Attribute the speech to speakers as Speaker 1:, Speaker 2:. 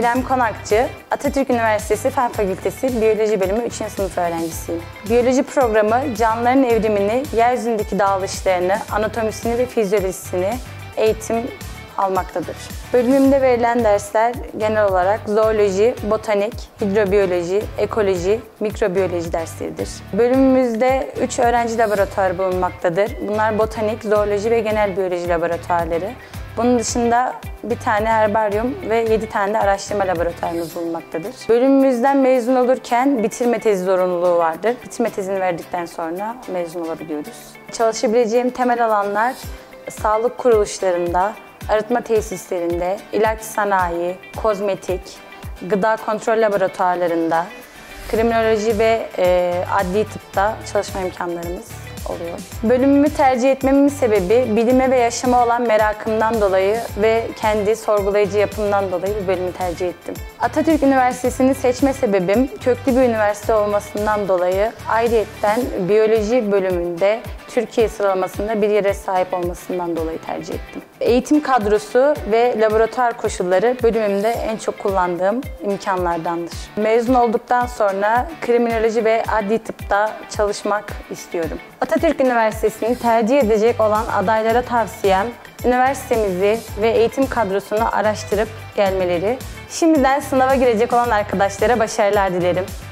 Speaker 1: İrem Konakçı, Atatürk Üniversitesi Fen Fakültesi Biyoloji Bölümü 3. sınıf öğrencisiyim. Biyoloji programı canlıların evrimini, yeryüzündeki dağılışlarını, anatomisini ve fizyolojisini eğitim almaktadır. Bölümümde verilen dersler genel olarak zooloji, botanik, hidrobiyoloji, ekoloji, mikrobiyoloji dersleridir. Bölümümüzde 3 öğrenci laboratuvarı bulunmaktadır. Bunlar botanik, zooloji ve genel biyoloji laboratuvarları. Bunun dışında bir tane herbaryum ve 7 tane de araştırma laboratuvarımız bulunmaktadır. Bölümümüzden mezun olurken bitirme tezi zorunluluğu vardır. Bitirme tezini verdikten sonra mezun olabiliyoruz. Çalışabileceğim temel alanlar sağlık kuruluşlarında, arıtma tesislerinde, ilaç sanayi, kozmetik, gıda kontrol laboratuvarlarında, kriminoloji ve adli tıpta çalışma imkanlarımız oluyor. Bölümümü tercih etmemin sebebi bilime ve yaşama olan merakımdan dolayı ve kendi sorgulayıcı yapımdan dolayı bu bölümü tercih ettim. Atatürk Üniversitesi'ni seçme sebebim köklü bir üniversite olmasından dolayı ayrıyetten biyoloji bölümünde Türkiye sıralamasında bir yere sahip olmasından dolayı tercih ettim. Eğitim kadrosu ve laboratuvar koşulları bölümümde en çok kullandığım imkanlardandır. Mezun olduktan sonra kriminoloji ve adli tıpta çalışmak istiyorum. Atatürk Üniversitesi'ni tercih edecek olan adaylara tavsiyem, üniversitemizi ve eğitim kadrosunu araştırıp gelmeleri. Şimdiden sınava girecek olan arkadaşlara başarılar dilerim.